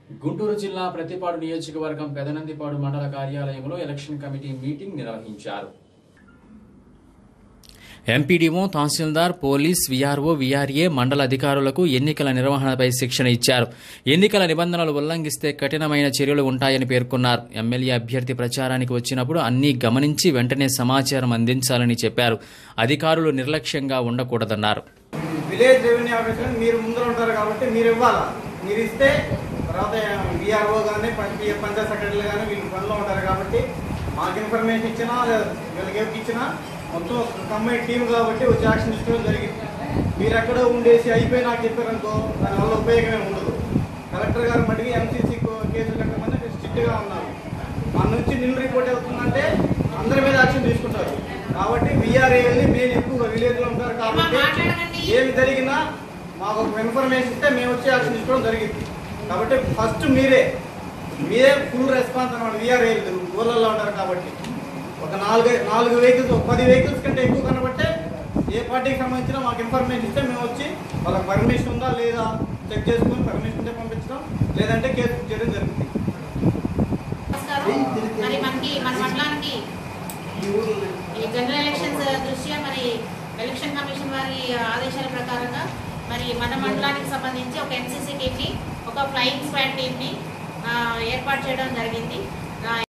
గుంటూరు జిల్లా ప్రతిపాడు నియోజకవర్గం పెదనందిపాడు మండల కార్యాలయంలో ఎలక్షన్ కమిటీ మీటింగ్ నిర్వహించారు. ఎంపీడీఓ, తహసీల్దార్, పోలీస్, వీఆర్ఓ, వీఆర్ఏ మండల అధికారులకు ఎన్నికల నిర్వహణపై శిక్షణ ఇచ్చారు. ఎన్నికల నిబంధనలు ఉల్లంఘిస్తే కఠినమైన చర్యలు ఉంటాయని పేర్కొన్నారు. ఎమ్మెల్యే అభ్యర్థి ప్రచారానికి వచ్చినప్పుడు అన్నీ గమనించి వెంటనే సమాచారం అందించాలని చెప్పారు. అధికారులు నిర్లక్ష్యంగా ఉండకూడదన్నారు. విలేజ్ రెవెన్యూ ఆఫీసర్ మీరు ముందర ఉంటారు కాబట్టి మీరు ఇవ్వాలా, మీరు ఇస్తే తర్వాత వీఆర్ఓ కానీ పంచాయత్ సెక్రటరీలు కానీ వీళ్ళు పనిలో ఉంటారు కాబట్టి మాకు ఇన్ఫర్మేషన్ ఇచ్చినా వీళ్ళకి ఎవరికి ఇచ్చినా మొత్తం కంబైన్ టీం కాబట్టి వచ్చి యాక్షన్ తీసుకోవడం జరిగింది. మీరు ఎక్కడో ఉండేసి అయిపోయి నాకు చెప్పారనుకో దానివల్ల ఉపయోగమే ఉండదు. కలెక్టర్ గారు మటుకి ఎంసీసీ కేసులు కట్టమని స్ట్రిక్ట్గా ఉన్నారు. మన నుంచి నిల్ రిపోర్ట్ అవుతుందంటే అందరి మీద యాక్షన్ తీసుకుంటారు. కాబట్టి వీఆర్ఏల్ని మెయిన్ ఎక్కువగా విలేజ్లో ఉంటారు కాబట్టి ఏమి జరిగినా మాకు ఒక ఇన్ఫర్మేషన్ ఇస్తే మేము వచ్చి యాక్షన్ తీసుకోవడం జరిగింది. కాబట్టి ఫస్ట్ మీరే ఫుల్ రెస్పాన్స్ అనమాట. వీఆర్ఏలు ఊళ్ళల్లో ఉంటారు కాబట్టి ఒక 4 వెహికల్స్ 10 వెహికల్స్ కంటే ఎక్కువ కనబట్టే ఏ పార్టీకి సంబంధించినా మాకు ఇన్ఫర్మేషన్ ఇస్తే మేము వచ్చి వాళ్ళకి పర్మిషన్ ఉందా లేదా చెక్ చేసుకుని పర్మిషన్ ఉంటే పంపించడం, లేదంటే కేసు బుక్ చేయడం జరుగుతుంది. మరి మనకి మన మండలానికి ఈ జనరల్ ఎలక్షన్స్ దృష్ట్యా మరి ఎలక్షన్ కమిషన్ వారి ఆదేశాల ప్రకారంగా మరి మన మండలానికి సంబంధించి ఒక ఎన్సీసీ టీమ్ని, ఒక ఫ్లయింగ్ స్క్వాడ్ టీమ్ని ఏర్పాటు చేయడం జరిగింది.